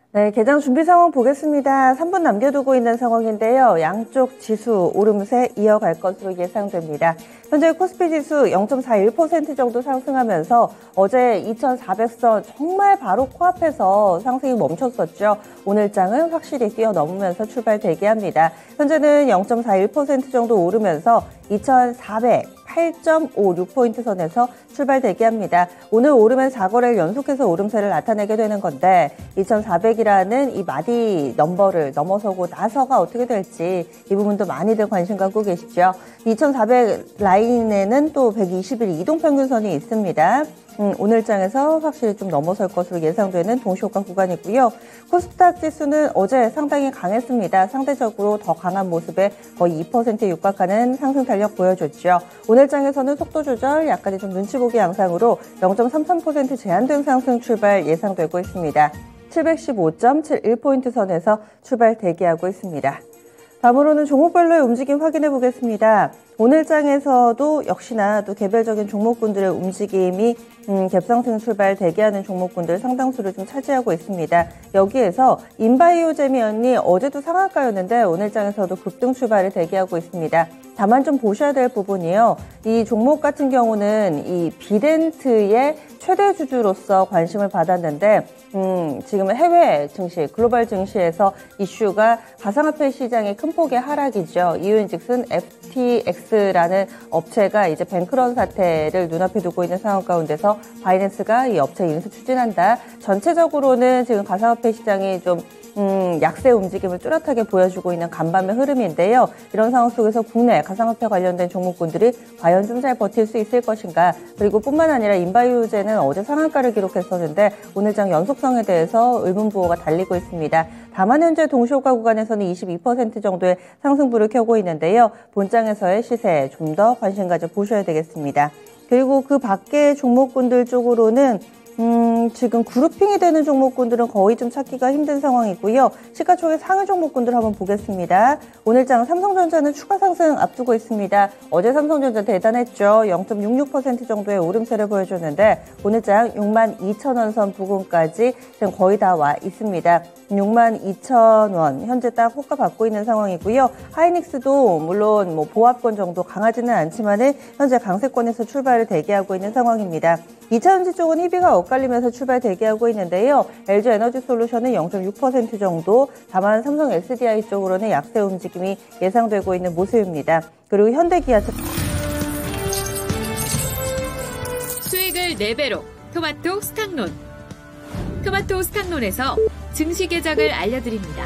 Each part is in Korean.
네, 개장 준비 상황 보겠습니다. 3분 남겨두고 있는 상황인데요. 양쪽 지수 오름세 이어갈 것으로 예상됩니다. 현재 코스피 지수 0.41% 정도 상승하면서 어제 2,400선 정말 바로 코앞에서 상승이 멈췄었죠. 오늘 장은 확실히 뛰어넘으면서 출발 대기합니다. 현재는 0.41% 정도 오르면서 2,408.56포인트 선에서 출발 대기합니다. 오늘 오르면 4거래일 연속해서 오름세를 나타내게 되는 건데 2,400이라는 이 마디 넘버를 넘어서고 나서가 어떻게 될지 이 부분도 많이들 관심 갖고 계시죠. 2,400 라인에는 또 120일 이동평균선이 있습니다. 오늘 장에서 확실히 좀 넘어설 것으로 예상되는 동시효과 구간이고요. 코스닥 지수는 어제 상당히 강했습니다. 상대적으로 더 강한 모습에 거의 2%에 육박하는 상승 탄력 보여줬죠. 오늘 장에서는 속도 조절, 약간의 좀 눈치 보기 양상으로 0.33% 제한된 상승 출발 예상되고 있습니다. 715.71포인트 선에서 출발 대기하고 있습니다. 다음으로는 종목별로의 움직임 확인해 보겠습니다. 오늘 장에서도 역시나 또 개별적인 종목군들의 움직임이 갭상승 출발 대기하는 종목군들 상당수를 좀 차지하고 있습니다. 여기에서 인바이오제미언이 어제도 상한가였는데 오늘 장에서도 급등 출발을 대기하고 있습니다. 다만 좀 보셔야 될 부분이요. 이 종목 같은 경우는 이 비덴트의 최대 주주로서 관심을 받았는데 지금은 해외 증시, 글로벌 증시에서 이슈가 가상화폐 시장의 큰 폭의 하락이죠. 이유인즉슨 FTX라는 업체가 이제 뱅크런 사태를 눈앞에 두고 있는 상황 가운데서 바이낸스가 이 업체 인수 추진한다. 전체적으로는 지금 가상화폐 시장이 좀 약세 움직임을 뚜렷하게 보여주고 있는 간밤의 흐름인데요. 이런 상황 속에서 국내 가상화폐 관련된 종목군들이 과연 좀 잘 버틸 수 있을 것인가. 그리고 뿐만 아니라 인바이오제는 어제 상한가를 기록했었는데 오늘 장 연속성에 대해서 의문부호가 달리고 있습니다. 다만 현재 동시효과 구간에서는 22% 정도의 상승부를 켜고 있는데요. 본장에서의 시세에 좀 더 관심 가져 보셔야 되겠습니다. 그리고 그 밖의 종목군들 쪽으로는 지금 그룹핑이 되는 종목군들은 거의 좀 찾기가 힘든 상황이고요. 시가총액 상위 종목군들 한번 보겠습니다. 오늘 장 삼성전자는 추가 상승 앞두고 있습니다. 어제 삼성전자 대단했죠. 0.66% 정도의 오름세를 보여줬는데 오늘 장 62,000원 선 부근까지 지금 거의 다 와 있습니다. 62,000원 현재 딱 호가 받고 있는 상황이고요. 하이닉스도 물론 뭐 보합권 정도 강하지는 않지만은 현재 강세권에서 출발을 대기하고 있는 상황입니다. 2차전지 쪽은 희비가 엇갈리면서 출발 대기하고 있는데요. LG에너지솔루션은 0.6% 정도, 다만 삼성 SDI 쪽으로는 약세 움직임이 예상되고 있는 모습입니다. 그리고 현대기아 수익을 4배로 토마토 스탁론. 토마토 스탁론에서 증시 계작을 알려드립니다.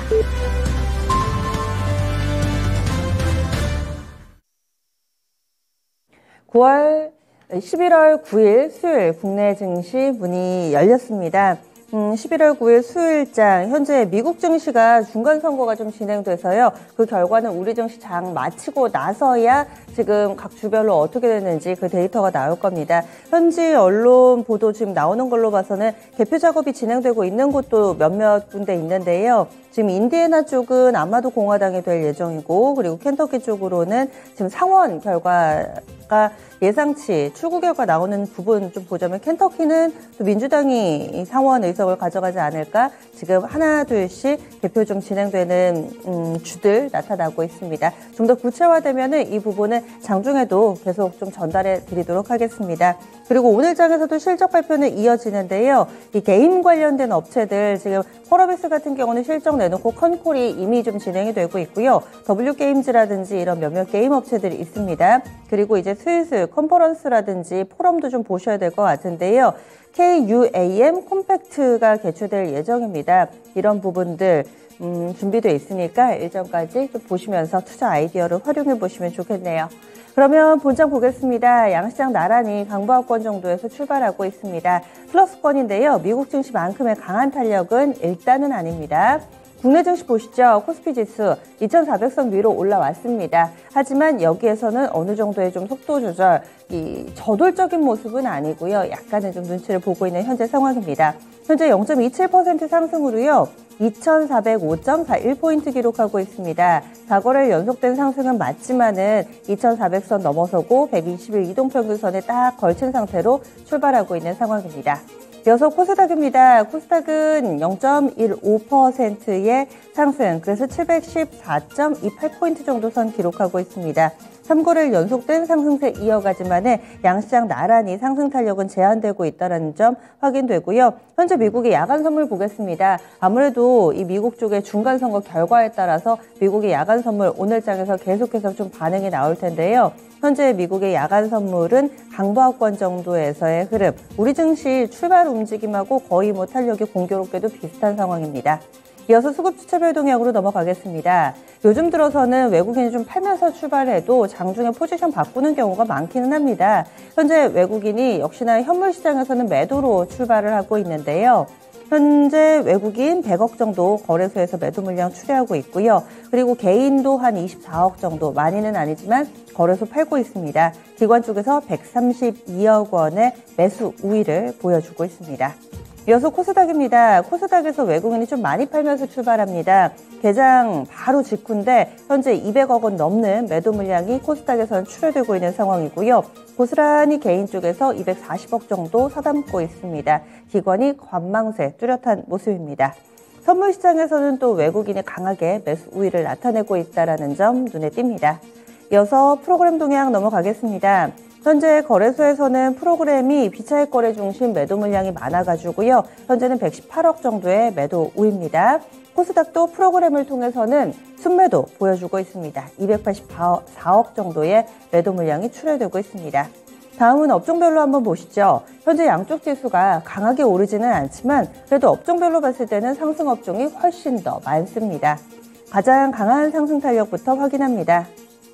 11월 9일 수요일 국내 증시 문이 열렸습니다. 11월 9일 수요일장 현재 미국 증시가 중간선거가 좀 진행돼서요. 그 결과는 우리 증시 장 마치고 나서야 지금 각 주별로 어떻게 됐는지 그 데이터가 나올 겁니다. 현지 언론 보도 지금 나오는 걸로 봐서는 개표 작업이 진행되고 있는 곳도 몇몇 군데 있는데요. 지금 인디애나 쪽은 아마도 공화당이 될 예정이고 그리고 켄터키 쪽으로는 지금 상원 결과가 예상치 출구 결과 나오는 부분 좀 보자면 켄터키는 또 민주당이 상원 의석을 가져가지 않을까 지금 하나 둘씩 개표 좀 진행되는 주들 나타나고 있습니다. 좀 더 구체화되면은 이 부분은 장중에도 계속 좀 전달해 드리도록 하겠습니다. 그리고 오늘 장에서도 실적 발표는 이어지는데요. 이 게임 관련된 업체들 지금 펄어비스 같은 경우는 실적 내놓고 컨콜이 이미 좀 진행이 되고 있고요. W게임즈라든지 이런 몇몇 게임 업체들이 있습니다. 그리고 이제 슬슬 컨퍼런스라든지 포럼도 좀 보셔야 될 것 같은데요. KUAM 콤팩트가 개최될 예정입니다. 이런 부분들 준비되어 있으니까 일정까지 좀 보시면서 투자 아이디어를 활용해 보시면 좋겠네요. 그러면 본장 보겠습니다. 양시장 나란히 강보합권 정도에서 출발하고 있습니다. 플러스권인데요. 미국 증시만큼의 강한 탄력은 일단은 아닙니다. 국내 증시 보시죠. 코스피 지수 2,400선 위로 올라왔습니다. 하지만 여기에서는 어느 정도의 좀 속도 조절, 이 저돌적인 모습은 아니고요. 약간의 좀 눈치를 보고 있는 현재 상황입니다. 현재 0.27% 상승으로요. 2,405.41포인트 기록하고 있습니다. 4거래일 연속된 상승은 맞지만은 2,400선 넘어서고 120일 이동평균선에 딱 걸친 상태로 출발하고 있는 상황입니다. 이어서 코스닥입니다. 코스닥은 0.15%의 상승, 그래서 714.28포인트 정도 선 기록하고 있습니다. 3거래일 연속된 상승세 이어가지만은 양시장 나란히 상승 탄력은 제한되고 있다는 점 확인되고요. 현재 미국의 야간 선물 보겠습니다. 아무래도 이 미국 쪽의 중간 선거 결과에 따라서 미국의 야간 선물 오늘장에서 계속해서 좀 반응이 나올 텐데요. 현재 미국의 야간 선물은 강보합권 정도에서의 흐름, 우리 증시 출발 움직임하고 거의 뭐 탄력이 공교롭게도 비슷한 상황입니다. 이어서 수급주차별 동향으로 넘어가겠습니다. 요즘 들어서는 외국인이 좀 팔면서 출발해도 장중에 포지션 바꾸는 경우가 많기는 합니다. 현재 외국인이 역시나 현물 시장에서는 매도로 출발을 하고 있는데요. 현재 외국인 100억 정도 거래소에서 매도 물량 추리하고 있고요. 그리고 개인도 한 24억 정도, 많이는 아니지만 거래소 팔고 있습니다. 기관 쪽에서 132억 원의 매수 우위를 보여주고 있습니다. 이어서 코스닥입니다. 코스닥에서 외국인이 좀 많이 팔면서 출발합니다. 개장 바로 직후인데 현재 200억 원 넘는 매도 물량이 코스닥에서는 출회되고 있는 상황이고요. 고스란히 개인 쪽에서 240억 정도 사담고 있습니다. 기관이 관망세 뚜렷한 모습입니다. 선물 시장에서는 또 외국인이 강하게 매수 우위를 나타내고 있다는 점 눈에 띕니다. 이어서 프로그램 동향 넘어가겠습니다. 현재 거래소에서는 프로그램이 비차익 거래 중심 매도 물량이 많아가지고요. 현재는 118억 정도의 매도 우입니다. 코스닥도 프로그램을 통해서는 순매도 보여주고 있습니다. 284억 정도의 매도 물량이 출회되고 있습니다. 다음은 업종별로 한번 보시죠. 현재 양쪽 지수가 강하게 오르지는 않지만 그래도 업종별로 봤을 때는 상승 업종이 훨씬 더 많습니다. 가장 강한 상승 탄력부터 확인합니다.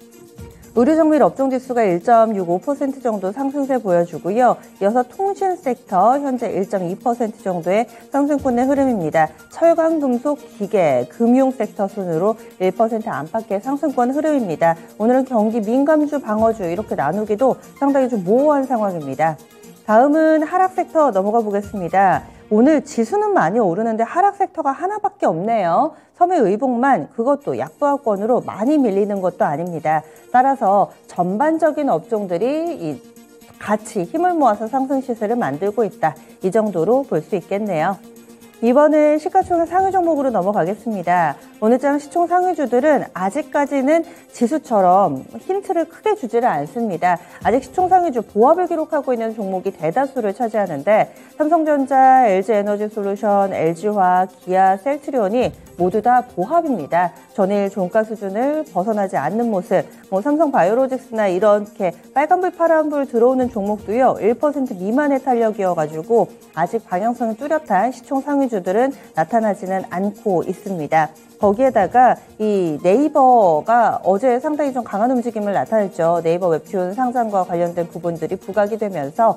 의료정밀 업종지수가 1.65% 정도 상승세 보여주고요. 이어서 통신 섹터 현재 1.2% 정도의 상승권의 흐름입니다. 철강, 금속, 기계, 금융 섹터 순으로 1% 안팎의 상승권 흐름입니다. 오늘은 경기 민감주, 방어주 이렇게 나누기도 상당히 좀 모호한 상황입니다. 다음은 하락 섹터 넘어가 보겠습니다. 오늘 지수는 많이 오르는데 하락 섹터가 하나밖에 없네요. 섬유의복만, 그것도 약보합권으로 많이 밀리는 것도 아닙니다. 따라서 전반적인 업종들이 같이 힘을 모아서 상승 시세를 만들고 있다. 이 정도로 볼 수 있겠네요. 이번엔 시가총액 상위 종목으로 넘어가겠습니다. 오늘장 시총 상위주들은 아직까지는 지수처럼 힌트를 크게 주지를 않습니다. 아직 시총 상위주 보합을 기록하고 있는 종목이 대다수를 차지하는데 삼성전자, LG에너지솔루션, LG화학, 기아, 셀트리온이 모두 다 보합입니다. 전일 종가 수준을 벗어나지 않는 모습, 삼성바이오로직스나 이렇게 빨간불, 파란불 들어오는 종목도요, 1% 미만의 탄력이어가지고 아직 방향성이 뚜렷한 시총 상위주들은 나타나지는 않고 있습니다. 거기에다가 이 네이버가 어제 상당히 좀 강한 움직임을 나타냈죠. 네이버 웹툰 상장과 관련된 부분들이 부각이 되면서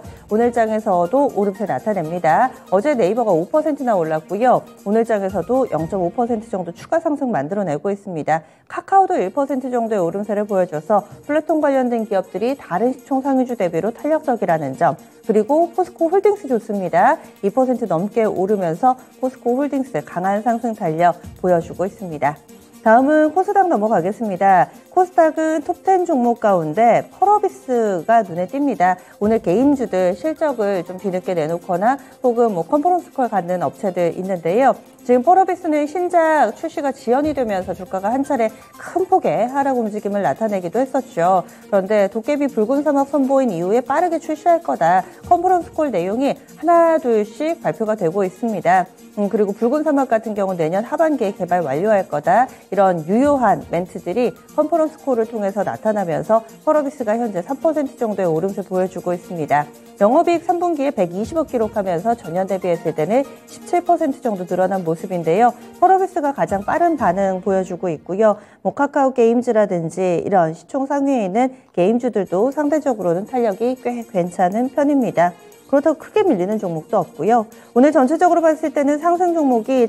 오늘장에서도 오름세 나타냅니다. 어제 네이버가 5%나 올랐고요. 오늘장에서도 0.5% 정도 추가 상승 만들어내고 있습니다. 카카오도 1% 정도의 오름세를 보여줘서 플랫폼 관련된 기업들이 다른 시총 상위주 대비로 탄력적이라는 점, 그리고 포스코 홀딩스 좋습니다. 2% 넘게 오르면서 포스코 홀딩스 강한 상승 탄력 보여주고 있습니다. 다음은 코스닥 넘어가겠습니다. 코스닥은 톱10 종목 가운데 펄어비스가 눈에 띕니다. 오늘 개인주들 실적을 좀 뒤늦게 내놓거나 혹은 컨퍼런스콜 갖는 업체들 있는데요. 지금 펄어비스는 신작 출시가 지연이 되면서 주가가 한 차례 큰 폭의 하락 움직임을 나타내기도 했었죠. 그런데 도깨비 붉은 사막 선보인 이후에 빠르게 출시할 거다. 컨퍼런스콜 내용이 하나 둘씩 발표가 되고 있습니다. 그리고 붉은 사막 같은 경우는 내년 하반기에 개발 완료할 거다. 이런 유효한 멘트들이 컨퍼런스콜을 통해서 나타나면서 펄어비스가 현재 3% 정도의 오름세 보여주고 있습니다. 영업이익 3분기에 120억 기록하면서 전년 대비했을 때는 17% 정도 늘어난 모습인데요. 펄어비스가 가장 빠른 반응 보여주고 있고요. 카카오 게임즈라든지 이런 시총 상위에 있는 게임주들도 상대적으로는 탄력이 꽤 괜찮은 편입니다. 그렇다고 크게 밀리는 종목도 없고요. 오늘 전체적으로 봤을 때는 상승 종목이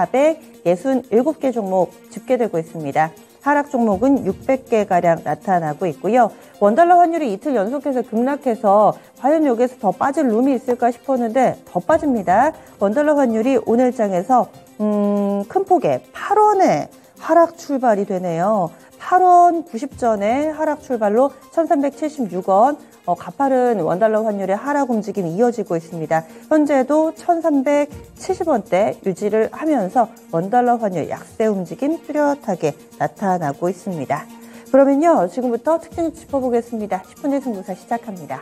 1,467개 종목 집계되고 있습니다. 하락 종목은 600개가량 나타나고 있고요. 원달러 환율이 이틀 연속해서 급락해서 과연 여기에서 더 빠질 룸이 있을까 싶었는데 더 빠집니다. 원달러 환율이 오늘장에서 큰 폭의 8원에 하락 출발이 되네요. 8원 90전에 하락 출발로 1,376원, 가파른 원달러 환율의 하락 움직임이 이어지고 있습니다. 현재도 1,370원대 유지를 하면서 원달러 환율 약세 움직임 뚜렷하게 나타나고 있습니다. 그러면요, 지금부터 특징 짚어보겠습니다. 10분의 승부사 시작합니다.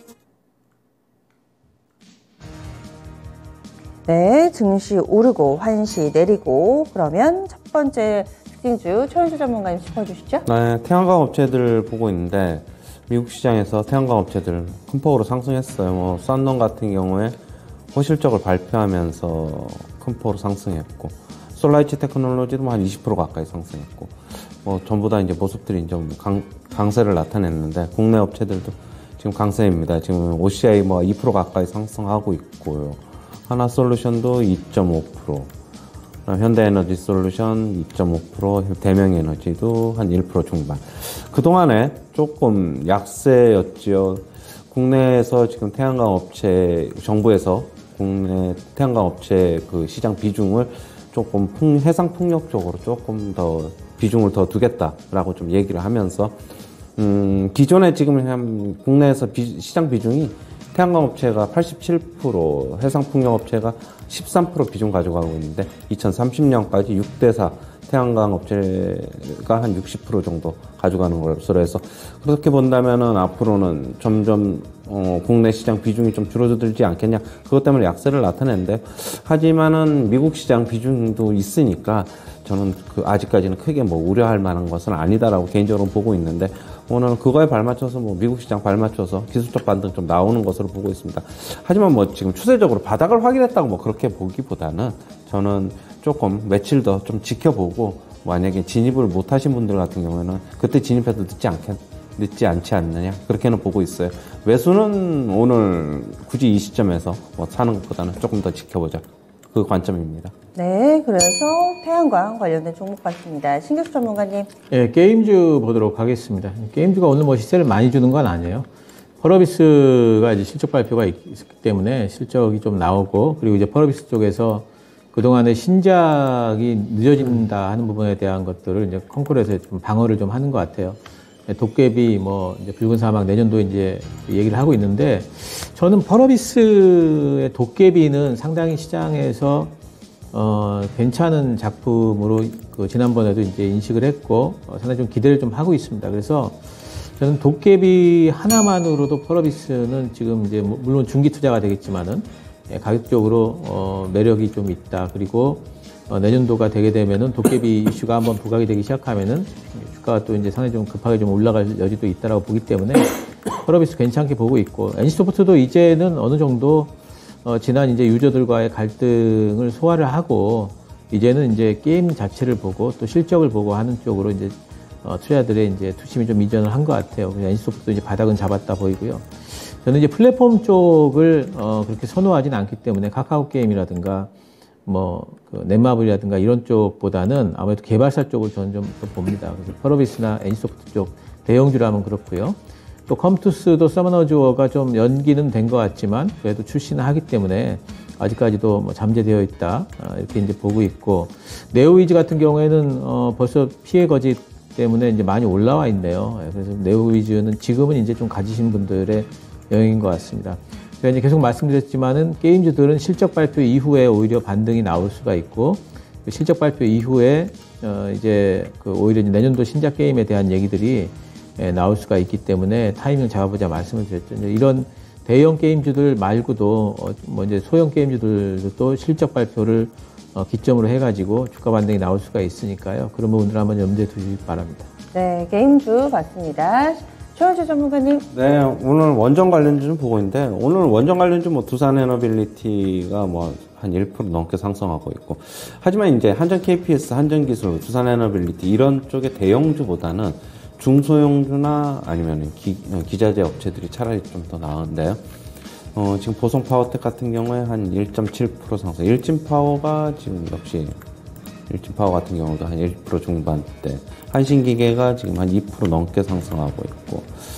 네, 증시 오르고 환시 내리고, 그러면 첫 번째 특징주 최현수 전문가님 짚어주시죠. 네, 태양광 업체들 보고 있는데 미국 시장에서 태양광 업체들 큰 폭으로 상승했어요. 썬론 같은 경우에 호실적을 발표하면서 큰 폭으로 상승했고, 솔라이치 테크놀로지도 한 20% 가까이 상승했고, 전부 다 이제 모습들이 좀 강세를 나타냈는데, 국내 업체들도 지금 강세입니다. 지금 OCI 2% 가까이 상승하고 있고요. 하나솔루션도 2.5%, 현대에너지 솔루션 2.5%, 대명에너지도 한 1% 중반. 그동안에 조금 약세였지요. 국내에서 지금 태양광 업체, 정부에서 국내 태양광 업체 그 시장 비중을 조금 해상 풍력 쪽으로 조금 더 비중을 더 두겠다라고 좀 얘기를 하면서, 기존에 지금 국내에서 시장 비중이 태양광 업체가 87%, 해상 풍력 업체가 13% 비중 가져가고 있는데 2030년까지 6대4 태양광 업체가 한 60% 정도 가져가는 것으로 해서, 그렇게 본다면은 앞으로는 점점 국내 시장 비중이 좀 줄어들지 않겠냐, 그것 때문에 약세를 나타내는데, 하지만은 미국 시장 비중도 있으니까 저는 아직까지는 크게 우려할 만한 것은 아니다라고 개인적으로 보고 있는데, 오늘 그거에 발맞춰서 미국 시장 발맞춰서 기술적 반등 좀 나오는 것으로 보고 있습니다. 하지만 지금 추세적으로 바닥을 확인했다고 그렇게 보기보다는 저는 조금 며칠 더 좀 지켜보고, 만약에 진입을 못 하신 분들 같은 경우에는 그때 진입해도 늦지 않지 않느냐, 그렇게는 보고 있어요. 매수는 오늘 굳이 이 시점에서 사는 것보다는 조금 더 지켜보자, 그 관점입니다. 네, 그래서 태양광 관련된 종목 봤습니다. 신규수 전문가님. 예, 게임주 보도록 하겠습니다. 게임주가 오늘 시세를 많이 주는 건 아니에요. 펄어비스가 이제 실적 발표가 있기 때문에 실적이 좀 나오고, 그리고 이제 펄어비스 쪽에서 그동안에 신작이 늦어진다 하는 부분에 대한 것들을 이제 컨콜에서 좀 방어를 좀 하는 것 같아요. 도깨비, 이제 붉은 사막 내년도 이제 얘기를 하고 있는데, 저는 펄어비스의 도깨비는 상당히 시장에서 괜찮은 작품으로 지난번에도 이제 인식을 했고, 상당히 좀 기대를 좀 하고 있습니다. 그래서 저는 도깨비 하나만으로도 펄어비스는 지금 이제 물론 중기 투자가 되겠지만은 가격적으로 매력이 좀 있다. 그리고 내년도가 되게 되면은 도깨비 이슈가 한번 부각이 되기 시작하면은 주가가 또 이제 상당히 좀 급하게 좀 올라갈 여지도 있다라고 보기 때문에 펄어비스 괜찮게 보고 있고, NC소프트도 이제는 어느 정도 지난 이제 유저들과의 갈등을 소화를 하고, 이제는 이제 게임 자체를 보고 또 실적을 보고 하는 쪽으로 이제 투자들의 이제 투심이 좀 이전을 한 것 같아요. 그래서 NC소프트도 이제 바닥은 잡았다 보이고요. 저는 이제 플랫폼 쪽을 그렇게 선호하지는 않기 때문에 카카오 게임이라든가 넷마블이라든가 이런 쪽보다는 아무래도 개발사 쪽을 저는 좀 더 봅니다. 그래서 펄어비스나 NC소프트 쪽 대형주라면 그렇고요. 또 컴투스도 서머너즈 워가 좀 연기는 된 것 같지만 그래도 출시는 하기 때문에 아직까지도 잠재되어 있다, 이렇게 이제 보고 있고, 네오위즈 같은 경우에는 벌써 피해 거짓 때문에 이제 많이 올라와 있네요. 그래서 네오위즈는 지금은 이제 좀 가지신 분들의 영역인 것 같습니다. 제가 이제 계속 말씀드렸지만은 게임주들은 실적 발표 이후에 오히려 반등이 나올 수가 있고, 실적 발표 이후에 이제 오히려 이제 내년도 신작 게임에 대한 얘기들이 나올 수가 있기 때문에 타이밍을 잡아보자 말씀을 드렸죠. 이런 대형 게임주들 말고도 이제 소형 게임주들도 실적 발표를 기점으로 해가지고 주가 반등이 나올 수가 있으니까요. 그런 부분들 한번 염두에 두시기 바랍니다. 네, 게임주 봤습니다. 최원주 전문가님. 네, 오늘 원전 관련주 좀 보고 있는데, 오늘 원전 관련주 두산에너빌리티가 한 1% 넘게 상승하고 있고, 하지만 이제 한전 KPS, 한전기술, 두산에너빌리티 이런 쪽의 대형주보다는 중소형주나 아니면 기자재 업체들이 차라리 좀 더 나은데요. 지금 보성파워텍 같은 경우에 한 1.7% 상승, 일진파워가 지금 역시 일진파워 같은 경우도 한 1% 중반대, 한신기계가 지금 한 2% 넘게 상승하고 있고,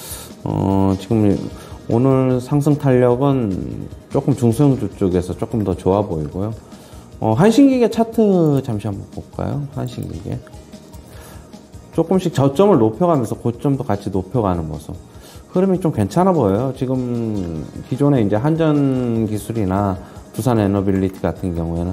지금 오늘 상승 탄력은 조금 중소형주 쪽에서 조금 더 좋아 보이고요. 한신기계 차트 잠시 한번 볼까요? 한신기계. 조금씩 저점을 높여가면서 고점도 같이 높여가는 모습. 흐름이 좀 괜찮아 보여요. 지금 기존에 이제 한전 기술이나 두산 에너빌리티 같은 경우에는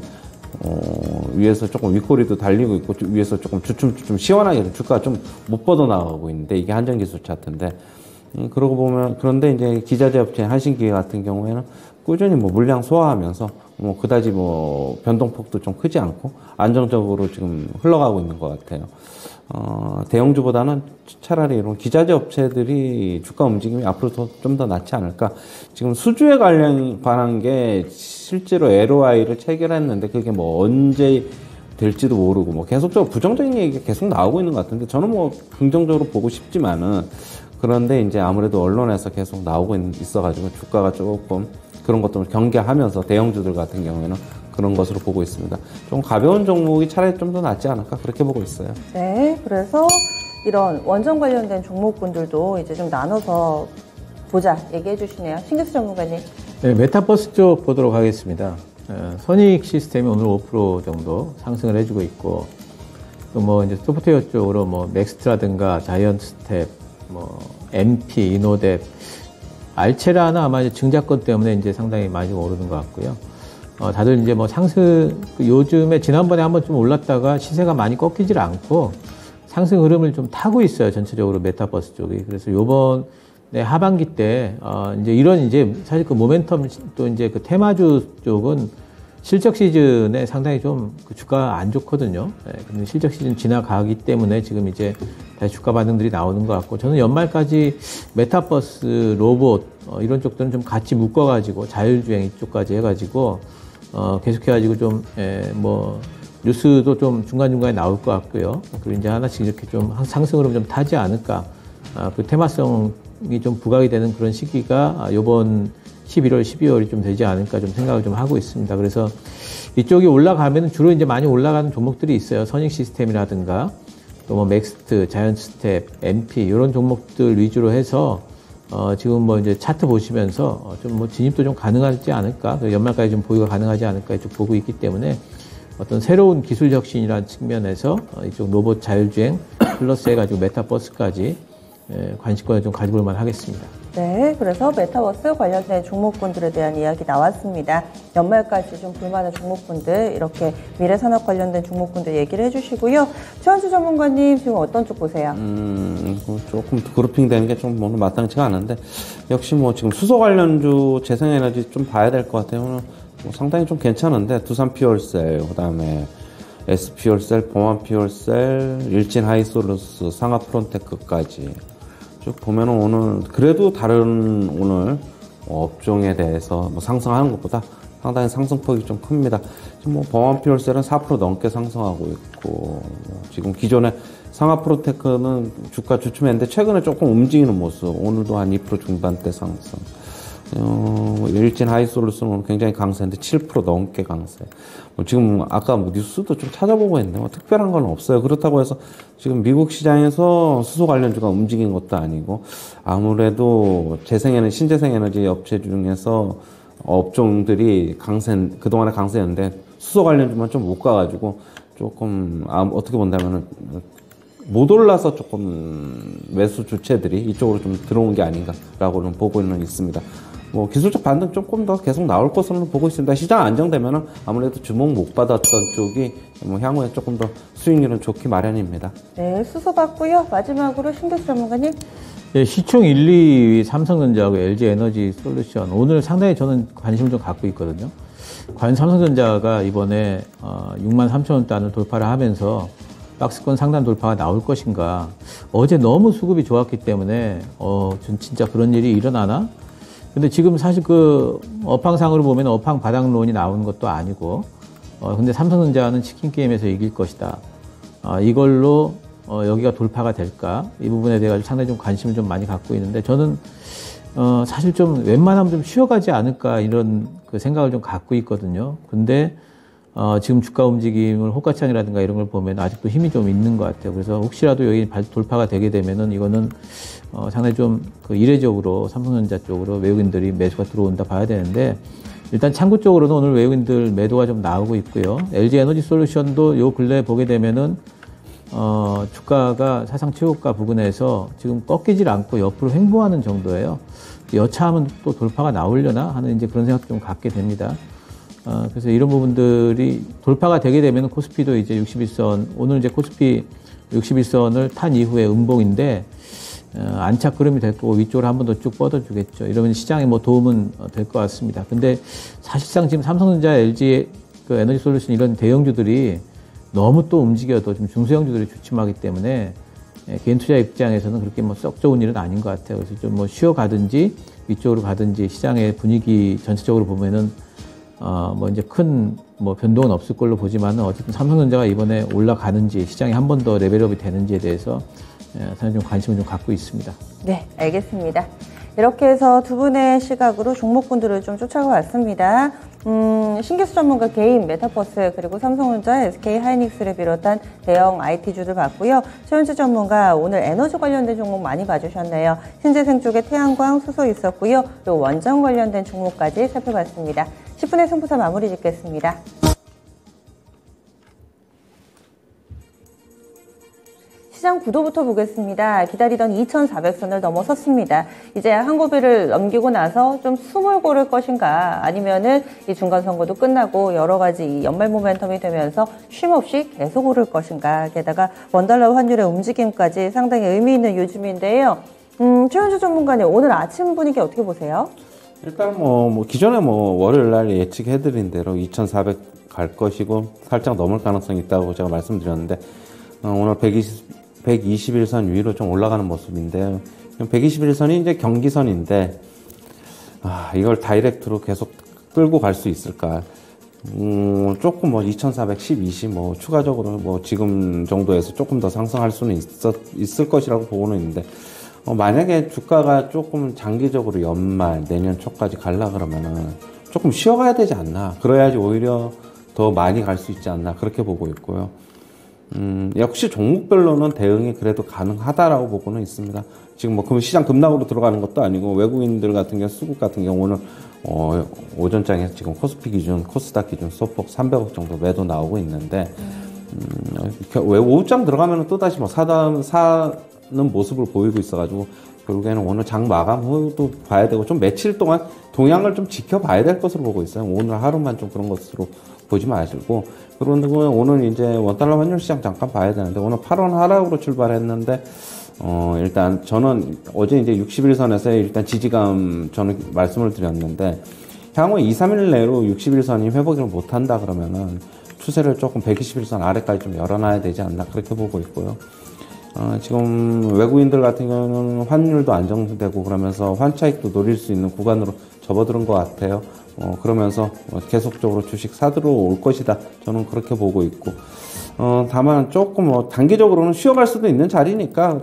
위에서 조금 윗꼬리도 달리고 있고 위에서 조금 주춤주춤 시원하게 주가가 좀 못 뻗어나가고 있는데 이게 한전 기술 차트인데 그러고 보면 그런데 이제 기자재 업체 한신기계 같은 경우에는 꾸준히 뭐 물량 소화하면서 뭐 그다지 뭐 변동폭도 좀 크지 않고 안정적으로 지금 흘러가고 있는 것 같아요. 대형주보다는 차라리 이런 기자재 업체들이 주가 움직임이 앞으로 좀 더 낫지 않을까. 지금 수주에 관한 게 실제로 LOI를 체결했는데 그게 뭐 언제 될지도 모르고 뭐 계속적으로 부정적인 얘기가 계속 나오고 있는 것 같은데 저는 뭐 긍정적으로 보고 싶지만은 그런데 이제 아무래도 언론에서 계속 나오고 있어가지고 주가가 조금 그런 것들을 경계하면서 대형주들 같은 경우에는 그런 것으로 보고 있습니다. 좀 가벼운 종목이 차라리 좀 더 낫지 않을까 그렇게 보고 있어요. 네, 그래서 이런 원전 관련된 종목군들도 이제 좀 나눠서 보자 얘기해 주시네요. 신기수 전문가님. 네, 메타버스 쪽 보도록 하겠습니다. 선익 시스템이 오늘 5% 정도 상승을 해주고 있고 또 뭐 이제 소프트웨어 쪽으로 뭐 맥스트라든가 자이언트 스텝, 뭐 MP, 이노뎁, 알체라는 아마 이제 증자권 때문에 이제 상당히 많이 오르는 것 같고요. 다들 이제 뭐 상승, 요즘에 지난번에 한번 좀 올랐다가 시세가 많이 꺾이질 않고 상승 흐름을 좀 타고 있어요. 전체적으로 메타버스 쪽이. 그래서 요번 하반기 때, 이제 이런 이제 사실 그 모멘텀 또 이제 그 테마주 쪽은 실적 시즌에 상당히 좀 그 주가 안 좋거든요. 네, 근데 실적 시즌 지나가기 때문에 지금 이제 다시 주가 반응들이 나오는 것 같고 저는 연말까지 메타버스, 로봇, 이런 쪽들은 좀 같이 묶어가지고 자율주행 이쪽까지 해가지고 계속해가지고 좀, 뭐, 뉴스도 좀 중간중간에 나올 것 같고요. 그리고 이제 하나씩 이렇게 좀 상승으로 좀 타지 않을까. 그 테마성이 좀 부각이 되는 그런 시기가 요번 11월, 12월이 좀 되지 않을까 좀 생각을 좀 하고 있습니다. 그래서 이쪽이 올라가면 주로 이제 많이 올라가는 종목들이 있어요. 선익 시스템이라든가 또 뭐 맥스트, 자이언트 스텝, MP 이런 종목들 위주로 해서 지금 뭐 이제 차트 보시면서 좀 뭐 진입도 좀 가능하지 않을까, 연말까지 좀 보유가 가능하지 않을까 쭉 보고 있기 때문에 어떤 새로운 기술 혁신이라는 측면에서 이쪽 로봇 자율주행 플러스 해가지고 메타버스까지 관심권을 좀 가져볼 만 하겠습니다. 네, 그래서 메타버스 관련된 종목군들에 대한 이야기 나왔습니다. 연말까지 좀 볼만한 종목군들, 이렇게 미래산업 관련된 종목군들 얘기를 해주시고요. 최원수 전문가님 지금 어떤 쪽 보세요? 조금 그룹핑 되는 게 좀 오늘 마땅치가 않은데 역시 뭐 지금 수소 관련주 재생에너지 좀 봐야 될 것 같아요. 오늘 뭐 상당히 좀 괜찮은데 두산 퓨얼셀, 그다음에 S 퓨얼셀, 봉환 퓨얼셀, 일진 하이솔루스, 상하 프론테크까지 쭉 보면은 오늘 그래도 다른 오늘 업종에 대해서 뭐 상승하는 것보다 상당히 상승폭이 좀 큽니다. 지금 뭐 봉환 퓨얼셀은 4% 넘게 상승하고 있고 지금 기존에 상하 프로테크는 주가 주춤했는데 최근에 조금 움직이는 모습. 오늘도 한 2% 중반대 상승. 일진 하이솔루스는 굉장히 강세인데 7% 넘게 강세. 지금 아까 뭐 뉴스도 좀 찾아보고 했는데 뭐 특별한 건 없어요. 그렇다고 해서 지금 미국 시장에서 수소 관련주가 움직인 것도 아니고 아무래도 신재생에너지 업체 중에서 업종들이 그동안에 강세였는데 수소 관련주만 좀 못 가가지고 조금 어떻게 본다면은 못 올라서 조금 매수 주체들이 이쪽으로 좀 들어온 게 아닌가라고는 보고는 있습니다. 뭐 기술적 반등 조금 더 계속 나올 것으로는 보고 있습니다. 시장 안정되면은 아무래도 주목 못 받았던 쪽이 뭐 향후에 조금 더 수익률은 좋기 마련입니다. 네, 수소 봤고요. 마지막으로 신교수 전문가님. 네, 시총 1, 2위 삼성전자하고 LG에너지 솔루션. 오늘 상당히 저는 관심을 좀 갖고 있거든요. 과연 삼성전자가 이번에 63,000원 단을 돌파를 하면서 박스권 상단 돌파가 나올 것인가. 어제 너무 수급이 좋았기 때문에 진짜 그런 일이 일어나나? 근데 지금 사실 그 업황상으로 보면 업황 바닥론이 나오는 것도 아니고 근데 삼성전자는 치킨 게임에서 이길 것이다. 이걸로 여기가 돌파가 될까? 이 부분에 대해 상당히 좀 관심을 좀 많이 갖고 있는데 저는 사실 좀 웬만하면 좀 쉬어가지 않을까 이런 그 생각을 좀 갖고 있거든요. 근데 지금 주가 움직임을 호가창이라든가 이런 걸 보면 아직도 힘이 좀 있는 것 같아요. 그래서 혹시라도 여기 돌파가 되게 되면은 이거는 상당히 좀 그 이례적으로 삼성전자 쪽으로 외국인들이 매수가 들어온다 봐야 되는데 일단 창구 쪽으로는 오늘 외국인들 매도가 좀 나오고 있고요. LG 에너지 솔루션도 요 근래 보게 되면은 주가가 사상 최고가 부근에서 지금 꺾이질 않고 옆으로 횡보하는 정도예요. 여차하면 또 돌파가 나오려나 하는 이제 그런 생각도 좀 갖게 됩니다. 그래서 이런 부분들이 돌파가 되게 되면 코스피도 이제 61선, 오늘 이제 코스피 61선을 탄 이후에 음봉인데, 안착 흐름이 될 거고 위쪽으로 한 번 더 쭉 뻗어주겠죠. 이러면 시장에 뭐 도움은 될 것 같습니다. 근데 사실상 지금 삼성전자, LG, 그 에너지솔루션 이런 대형주들이 너무 또 움직여도 좀 중소형주들이 주춤하기 때문에 개인 투자 입장에서는 그렇게 뭐 썩 좋은 일은 아닌 것 같아요. 그래서 좀 뭐 쉬어가든지 위쪽으로 가든지 시장의 분위기 전체적으로 보면은 뭐 이제 큰 뭐 변동은 없을 걸로 보지만은 어쨌든 삼성전자가 이번에 올라가는지 시장이 한 번 더 레벨업이 되는지에 대해서 저는 좀 관심을 좀 갖고 있습니다. 네, 알겠습니다. 이렇게 해서 두 분의 시각으로 종목군들을 좀 쫓아가 왔습니다. 신기수 전문가 개인, 메타버스, 그리고 삼성전자, SK 하이닉스를 비롯한 대형 IT주들 봤고요. 최현주 전문가 오늘 에너지 관련된 종목 많이 봐주셨네요. 신재생 쪽에 태양광, 수소 있었고요. 또 원전 관련된 종목까지 살펴봤습니다. 10분의 승부사 마무리 짓겠습니다. 시장 구도부터 보겠습니다. 기다리던 2,400선을 넘어섰습니다. 이제 한 고비를 넘기고 나서 좀 숨을 고를 것인가, 아니면은 이 중간선거도 끝나고 여러 가지 이 연말 모멘텀이 되면서 쉼없이 계속 오를 것인가, 게다가 원달러 환율의 움직임까지 상당히 의미 있는 요즘인데요. 최현주 전문가님, 오늘 아침 분위기 어떻게 보세요? 일단 기존에 월요일 날 예측해드린 대로 2,400 갈 것이고 살짝 넘을 가능성이 있다고 제가 말씀드렸는데, 오늘 121선 위로 좀 올라가는 모습인데요. 121선이 이제 경기선인데, 이걸 다이렉트로 계속 끌고 갈 수 있을까? 조금 2,410, 20, 추가적으로 지금 정도에서 조금 더 상승할 수는 있을 것이라고 보고는 있는데, 만약에 주가가 조금 장기적으로 연말, 내년 초까지 갈라 그러면은 조금 쉬어가야 되지 않나. 그래야지 오히려 더 많이 갈 수 있지 않나. 그렇게 보고 있고요. 역시 종목별로는 대응이 그래도 가능하다라고 보고는 있습니다. 지금 시장 급락으로 들어가는 것도 아니고, 외국인들 같은 경우, 수급 같은 경우 오늘, 오전장에서 지금 코스피 기준, 코스닥 기준 소폭 300억 정도 매도 나오고 있는데, 오후장 들어가면 또다시 사는 모습을 보이고 있어가지고, 결국에는 오늘 장 마감 후도 봐야 되고, 좀 며칠 동안 동향을 좀 지켜봐야 될 것으로 보고 있어요. 오늘 하루만 좀 그런 것으로 보지 마시고. 그런데 오늘 이제 원달러 환율 시장 잠깐 봐야 되는데, 오늘 8원 하락으로 출발했는데, 일단 저는 어제 이제 61선에서 일단 지지감 저는 말씀을 드렸는데, 향후 2, 3일 내로 61선이 회복을 못한다 그러면은 추세를 조금 121선 아래까지 좀 열어놔야 되지 않나, 그렇게 보고 있고요. 지금 외국인들 같은 경우는 환율도 안정되고 그러면서 환차익도 노릴 수 있는 구간으로 접어드는 것 같아요. 그러면서 계속적으로 주식 사들어 올 것이다. 저는 그렇게 보고 있고, 다만 조금 단기적으로는 쉬어갈 수도 있는 자리니까,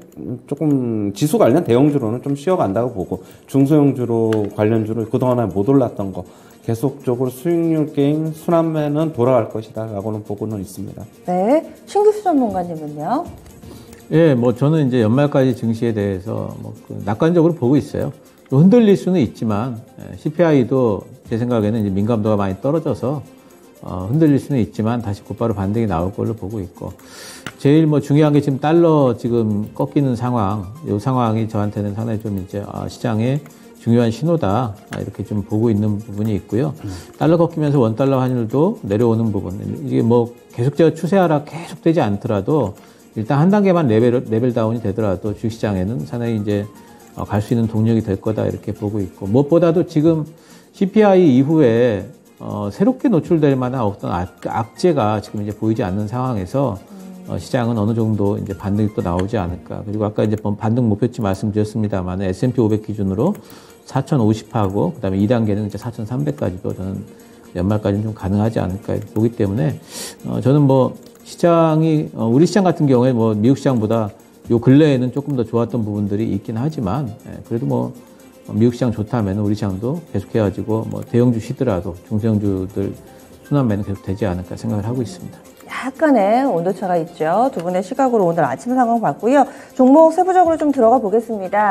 조금 지수 관련 대형주로는 좀 쉬어간다고 보고, 중소형주로 관련주로 그동안에 못 올랐던 거, 계속적으로 수익률 게임, 순환매는 돌아갈 것이다. 라고는 보고는 있습니다. 네. 신기수 전문가님은요? 예, 저는 이제 연말까지 증시에 대해서 낙관적으로 보고 있어요. 흔들릴 수는 있지만, CPI도 제 생각에는 이제 민감도가 많이 떨어져서, 흔들릴 수는 있지만 다시 곧바로 반등이 나올 걸로 보고 있고, 제일 중요한 게 지금 달러 지금 꺾이는 상황, 이 상황이 저한테는 상당히 좀 이제, 시장의 중요한 신호다, 이렇게 좀 보고 있는 부분이 있고요. 달러 꺾이면서 원달러 환율도 내려오는 부분, 이게 계속적으로 추세 하락 계속되지 않더라도, 일단 한 단계만 레벨 다운이 되더라도 주식시장에는 상당히 이제 갈 수 있는 동력이 될 거다, 이렇게 보고 있고, 무엇보다도 지금 CPI 이후에 새롭게 노출될 만한 어떤 악재가 지금 이제 보이지 않는 상황에서 시장은 어느 정도 이제 반등이 또 나오지 않을까. 그리고 아까 이제 반등 목표치 말씀드렸습니다만, S&P 500 기준으로 4,050하고 그다음에 2단계는 이제 4,300까지도 저는 연말까지는 좀 가능하지 않을까 보기 때문에, 저는 시장이, 우리 시장 같은 경우에 미국 시장보다 요 근래에는 조금 더 좋았던 부분들이 있긴 하지만, 그래도 미국 시장 좋다면 우리 시장도 계속해가지고 대형주 쉬더라도 중소형주들 순환매는 계속 되지 않을까 생각을 하고 있습니다. 약간의 온도차가 있죠. 두 분의 시각으로 오늘 아침 상황 봤고요. 종목 세부적으로 좀 들어가 보겠습니다.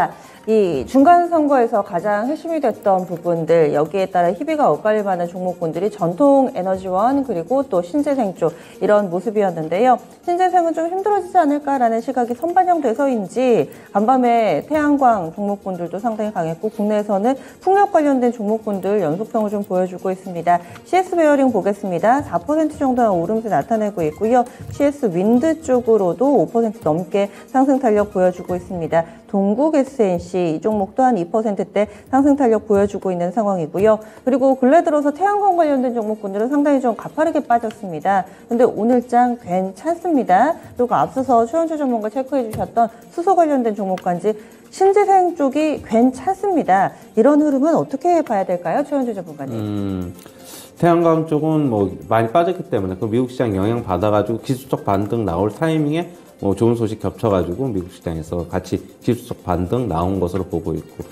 이 중간 선거에서 가장 핵심이 됐던 부분들, 여기에 따라 희비가 엇갈릴 만한 종목군들이 전통 에너지원 그리고 또 신재생 쪽 이런 모습이었는데요. 신재생은 좀 힘들어지지 않을까라는 시각이 선반영돼서인지 간밤에 태양광 종목군들도 상당히 강했고 국내에서는 풍력 관련된 종목군들 연속성을 좀 보여주고 있습니다. CS 베어링 보겠습니다. 4% 정도의 오름세 나타내고 있고요. CS 윈드 쪽으로도 5% 넘게 상승 탄력 보여주고 있습니다. 동국 SNC 이 종목 또한 2%대 상승 탄력 보여주고 있는 상황이고요. 그리고 근래 들어서 태양광 관련된 종목군들은 상당히 좀 가파르게 빠졌습니다. 근데 오늘장 괜찮습니다. 그리고 앞서서 최원주 전문가 체크해 주셨던 수소 관련된 종목까지 신재생 쪽이 괜찮습니다. 이런 흐름은 어떻게 봐야 될까요? 최원주 전문가님. 태양광 쪽은 뭐 많이 빠졌기 때문에 그 미국 시장 영향 받아가지고 기술적 반등 나올 타이밍에 뭐 좋은 소식 겹쳐가지고 미국 시장에서 같이 기술적 반등 나온 것으로 보고 있고,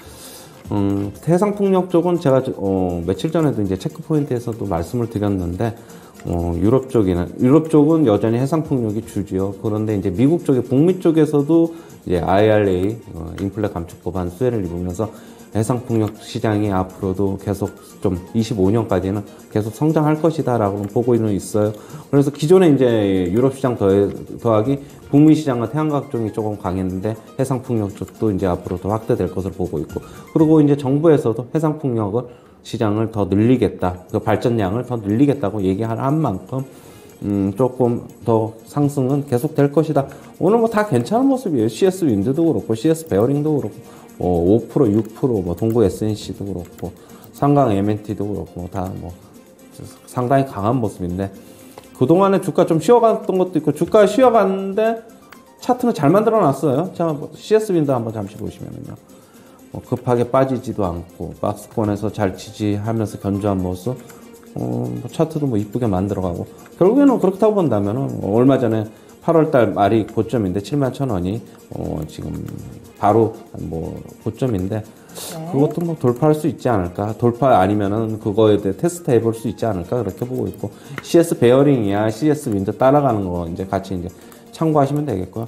해상풍력 쪽은 제가 며칠 전에도 이제 체크 포인트에서도 말씀을 드렸는데, 유럽 쪽은 여전히 해상풍력이 주지요. 그런데 이제 미국 쪽에 북미 쪽에서도 이제 IRA 인플레 감축 법안 수혜를 입으면서 해상풍력 시장이 앞으로도 계속 좀 25년까지는 계속 성장할 것이다라고 보고는 있어요. 그래서 기존에 이제 유럽 시장 더하기 북미 시장과 태양광 쪽이 조금 강했는데 해상풍력 쪽도 이제 앞으로 더 확대될 것으로 보고 있고, 그리고 이제 정부에서도 해상풍력을 시장을 더 늘리겠다, 그 발전량을 더 늘리겠다고 얘기한 만큼 조금 더 상승은 계속 될 것이다. 오늘 뭐 다 괜찮은 모습이에요. CS 윈드도 그렇고 CS 베어링도 그렇고 5%, 6%, 뭐 동구 SNC도 그렇고 상강 MNT도 그렇고 다 뭐 상당히 강한 모습인데, 그동안에 주가 좀 쉬어갔던 것도 있고 주가 쉬어갔는데 차트는 잘 만들어 놨어요. 자, CS 윈드 한번 잠시 보시면은요. 급하게 빠지지도 않고 박스권에서 잘 지지하면서 견조한 모습, 차트도 뭐 이쁘게 만들어가고, 결국에는 그렇다고 본다면은 얼마 전에 8월달 말이 고점인데 71,000원이 지금 바로 뭐 고점인데, 그것도 뭐 돌파할 수 있지 않을까, 돌파 아니면은 그거에 대해 테스트 해볼 수 있지 않을까, 그렇게 보고 있고, CS 베어링이야 CS 윈드 따라가는 거 이제 같이 이제 참고하시면 되겠고요.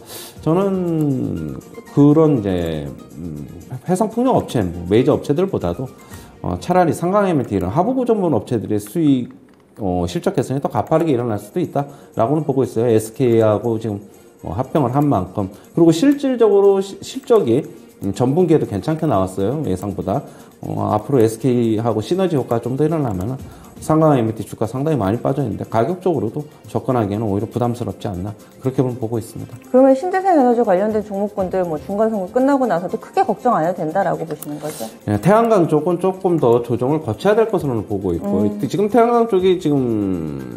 저는 그런 이제 해상풍력 업체, 메이저 업체들보다도 차라리 상강 MNT 이런 하부 구조물 업체들의 수익 실적 개선이 더 가파르게 일어날 수도 있다라고는 보고 있어요. SK하고 지금 합병을 한 만큼, 그리고 실질적으로 실적이 전분기에도 괜찮게 나왔어요. 예상보다. 앞으로 SK하고 시너지 효과가 좀 더 일어나면 상강 MNT 주가 상당히 많이 빠져있는데 가격적으로도 접근하기에는 오히려 부담스럽지 않나, 그렇게 보고 있습니다. 그러면 신재생 에너지 관련된 종목군들 뭐 중간 선거 끝나고 나서도 크게 걱정 안 해도 된다라고 보시는 거죠? 네, 태양광 쪽은 조금 더 조정을 거쳐야 될 것으로는 보고 있고, 지금 태양광 쪽이 지금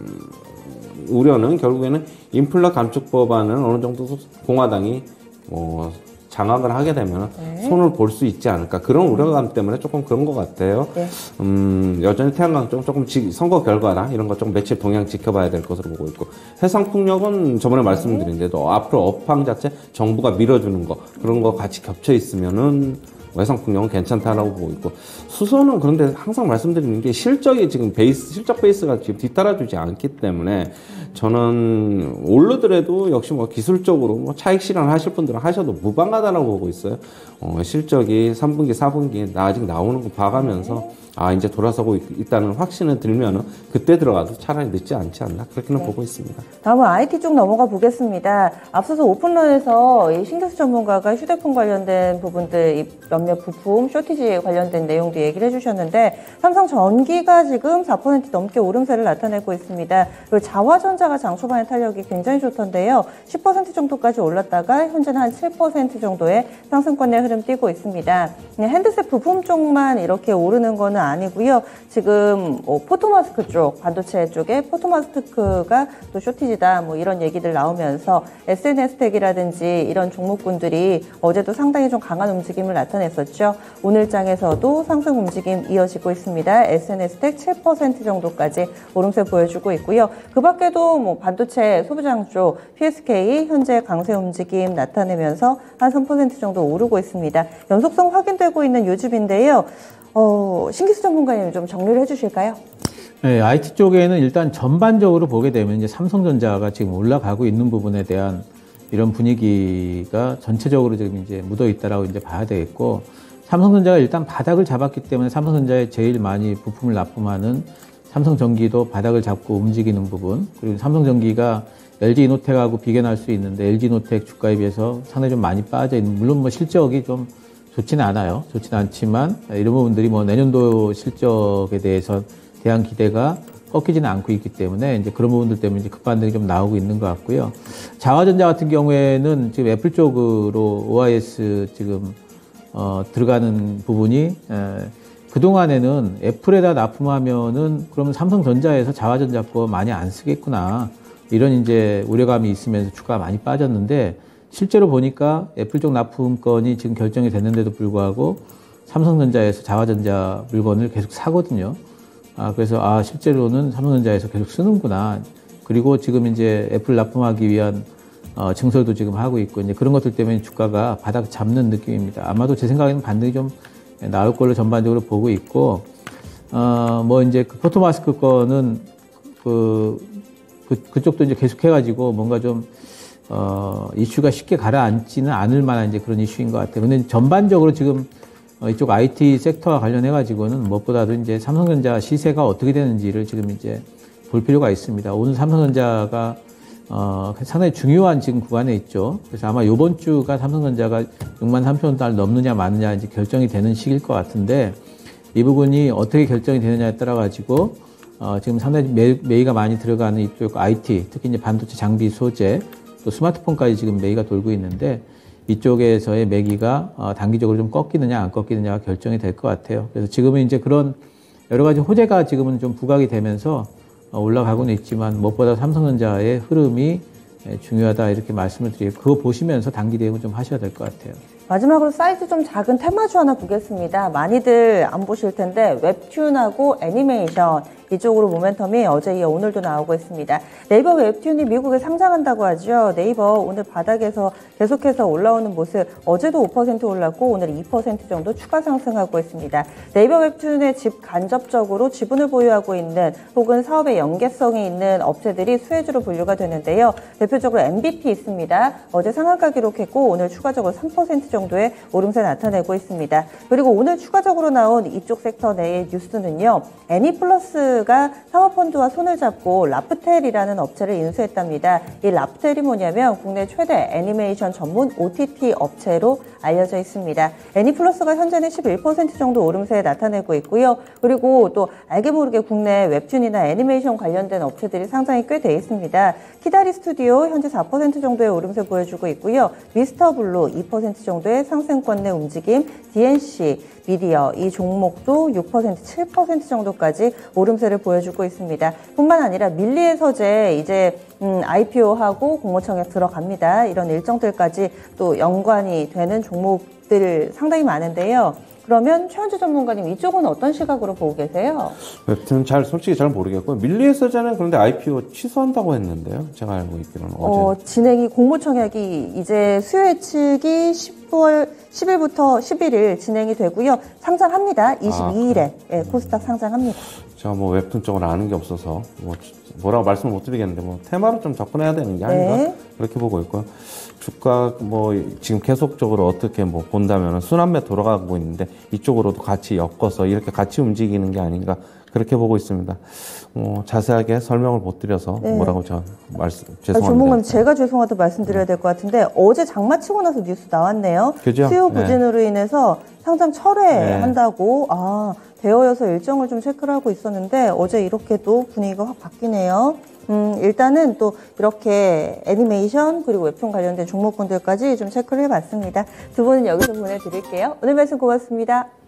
우려는 결국에는 인플레 감축 법안을 어느 정도 공화당이 장악을 하게 되면 손을 볼 수 있지 않을까, 그런 우려감 때문에 조금 그런 것 같아요. 네. 여전히 태양광 쪽 조금 선거 결과나 이런 것 좀 매체 동향 지켜봐야 될 것으로 보고 있고, 해상풍력은 저번에 말씀드린 대로 앞으로 업황 자체 정부가 밀어주는 거, 그런 거 같이 겹쳐 있으면은 해상풍력은 괜찮다라고 보고 있고, 수소는 그런데 항상 말씀드리는 게 실적이 지금 실적 베이스가 지금 뒤따라주지 않기 때문에 저는 오르더라도 역시 뭐 기술적으로 뭐 차익 실현하실 분들은 하셔도 무방하다라고 보고 있어요. 실적이 3분기, 4분기 아직 나오는 거 봐가면서 이제 돌아서고 있다는 확신을 들면은 그때 들어가도 차라리 늦지 않지 않나, 그렇게는 보고 있습니다. 다음은 IT 쪽 넘어가 보겠습니다. 앞서서 오픈런에서 이 신규수 전문가가 휴대폰 관련된 부분들, 이 몇몇 부품 쇼티지 관련된 내용도 얘기를 해주셨는데, 삼성전기가 지금 4% 넘게 오름세를 나타내고 있습니다. 그리고 자화전자가 장 초반에 탄력이 굉장히 좋던데요. 10% 정도까지 올랐다가 현재는 한 7% 정도의 상승권의 흐름 띄고 있습니다. 그냥 핸드셋 부품 쪽만 이렇게 오르는 거는 아니고요. 지금 포토마스크 쪽, 반도체 쪽에 포토마스크가 또 쇼티지다, 뭐 이런 얘기들 나오면서 SNS텍이라든지 이런 종목군들이 어제도 상당히 좀 강한 움직임을 나타냈었죠. 오늘장에서도 상승 움직임 이어지고 있습니다. SNS텍 7% 정도까지 오름세 보여주고 있고요. 그 밖에도 뭐 반도체 소부장 쪽 PSK 현재 강세 움직임 나타내면서 한 3% 정도 오르고 있습니다. 연속성 확인되고 있는 요즘인데요. 신기수 전문가님 좀 정리를 해주실까요? 네, IT 쪽에는 일단 전반적으로 보게 되면 이제 삼성전자가 지금 올라가고 있는 부분에 대한 이런 분위기가 전체적으로 지금 이제 묻어 있다라고 이제 봐야 되겠고, 삼성전자가 일단 바닥을 잡았기 때문에 삼성전자에 제일 많이 부품을 납품하는 삼성전기도 바닥을 잡고 움직이는 부분, 그리고 삼성전기가 LG이노텍하고 비교할 수 있는데 LG이노텍 주가에 비해서 상당히 좀 많이 빠져 있는, 물론 뭐 실적이 좀 좋지는 않아요. 좋지는 않지만 이런 부분들이 뭐 내년도 실적에 대해서 대한 기대가 꺾이지는 않고 있기 때문에 이제 그런 부분들 때문에 이제 급반등이 좀 나오고 있는 것 같고요. 자화전자 같은 경우에는 지금 애플 쪽으로 OIS 지금 들어가는 부분이 그동안에는 애플에다 납품하면은 그러면 삼성전자에서 자화전자 거 많이 안 쓰겠구나, 이런 이제 우려감이 있으면서 주가가 많이 빠졌는데, 실제로 보니까 애플 쪽 납품건이 지금 결정이 됐는데도 불구하고 삼성전자에서 자화전자 물건을 계속 사거든요. 그래서 실제로는 삼성전자에서 계속 쓰는구나. 그리고 지금 이제 애플 납품하기 위한 증설도 지금 하고 있고, 이제 그런 것들 때문에 주가가 바닥 잡는 느낌입니다. 아마도 제 생각에는 반등이 좀 나올 걸로 전반적으로 보고 있고, 뭐 이제 그 포토마스크 거는 그쪽도 이제 계속해가지고 뭔가 좀 이슈가 쉽게 가라앉지는 않을 만한 이제 그런 이슈인 것 같아요. 근데 전반적으로 지금 이쪽 IT 섹터와 관련해가지고는 무엇보다도 이제 삼성전자 시세가 어떻게 되는지를 지금 이제 볼 필요가 있습니다. 오늘 삼성전자가 상당히 중요한 지금 구간에 있죠. 그래서 아마 이번 주가 삼성전자가 63,000원달 넘느냐 마느냐 이제 결정이 되는 시기일 것 같은데, 이 부분이 어떻게 결정이 되느냐에 따라 가지고 지금 상당히 매기가 많이 들어가는 이쪽 IT, 특히 이제 반도체 장비 소재, 또 스마트폰까지 지금 매기가 돌고 있는데, 이쪽에서의 매기가 단기적으로 좀 꺾이느냐 안 꺾이느냐가 결정이 될 것 같아요. 그래서 지금은 이제 그런 여러 가지 호재가 지금은 좀 부각이 되면서 올라가고는 있지만, 무엇보다 삼성전자의 흐름이 중요하다, 이렇게 말씀을 드리고, 그거 보시면서 단기 대응을 좀 하셔야 될 것 같아요. 마지막으로 사이즈 좀 작은 테마주 하나 보겠습니다. 많이들 안 보실 텐데 웹툰하고 애니메이션, 이쪽으로 모멘텀이 어제 이어 오늘도 나오고 있습니다. 네이버 웹툰이 미국에 상장한다고 하죠. 네이버 오늘 바닥에서 계속해서 올라오는 모습, 어제도 5% 올랐고 오늘 2% 정도 추가 상승하고 있습니다. 네이버 웹툰의 간접적으로 지분을 보유하고 있는 혹은 사업의 연계성이 있는 업체들이 수혜주로 분류가 되는데요. 대표적으로 MVP 있습니다. 어제 상한가 기록했고 오늘 추가적으로 3% 정도의 오름세 나타내고 있습니다. 그리고 오늘 추가적으로 나온 이쪽 섹터 내의 뉴스는요. 애니플러스가 사모펀드와 손을 잡고 라프텔이라는 업체를 인수했답니다. 이 라프텔이 뭐냐면 국내 최대 애니메이션 전문 OTT 업체로 알려져 있습니다. 애니플러스가 현재는 11% 정도 오름세 나타내고 있고요. 그리고 또 알게 모르게 국내 웹툰이나 애니메이션 관련된 업체들이 상장이 꽤 돼 있습니다. 키다리 스튜디오 현재 4% 정도의 오름세 보여주고 있고요. 미스터블루 2% 정도의 상승권 내 움직임, DNC 미디어 이 종목도 6%, 7% 정도까지 오름세를 보여주고 있습니다. 뿐만 아니라 밀리의 서재 이제 IPO하고 공모청에 들어갑니다. 이런 일정들까지 또 연관이 되는 종목들 상당히 많은데요. 그러면 최현주 전문가님, 이쪽은 어떤 시각으로 보고 계세요? 웹툰 솔직히 잘 모르겠고요. 밀리의 서재는 그런데 IPO 취소한다고 했는데요. 제가 알고 있기로는 어제. 진행이 공모청약이 이제 수요 예측이 10일부터 11일 진행이 되고요. 상장합니다. 22일에 코스닥 상장합니다. 제가 뭐 웹툰 쪽을 아는 게 없어서 뭐라고 말씀을 못 드리겠는데 테마로 좀 접근해야 되는 게 아닌가 그렇게 보고 있고요. 주가 지금 계속적으로 어떻게 본다면은 순환매 돌아가고 있는데 이쪽으로도 같이 엮어서 이렇게 같이 움직이는 게 아닌가 그렇게 보고 있습니다. 자세하게 설명을 못 드려서 뭐라고 죄송합니다. 전문가님, 제가 죄송하다 말씀드려야 될 것 같은데 어제 장마치고 나서 뉴스 나왔네요. 그죠? 수요 부진으로 인해서 상장 철회한다고. 대여여서 일정을 좀 체크를 하고 있었는데 어제 이렇게 또 분위기가 확 바뀌네요. 일단은 또 이렇게 애니메이션 그리고 웹툰 관련된 종목군들까지 좀 체크를 해봤습니다. 두 분은 여기서 보내드릴게요. 오늘 말씀 고맙습니다.